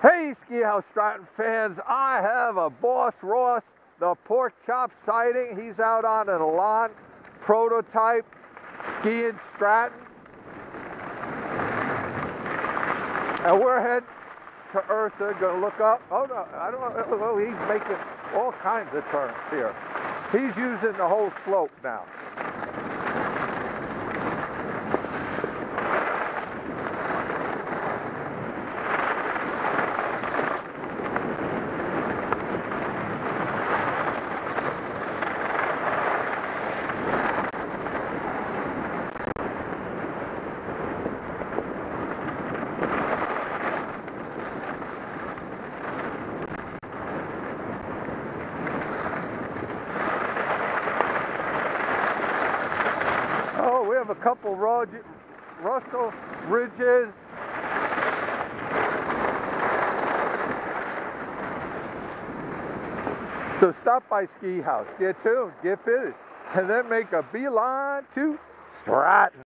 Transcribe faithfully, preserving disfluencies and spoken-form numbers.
Hey Ski House Stratton fans, I have a Boss Ross, the Porkchop sighting. He's out on an lawn prototype, skiing Stratton. And we're heading to Ursa, gonna look up. Oh no, I don't know, well, he's making all kinds of turns here. He's using the whole slope now. Oh, we have a couple Russell ridges. So stop by Ski House, get tuned, get fitted, and then make a beeline to Stratton.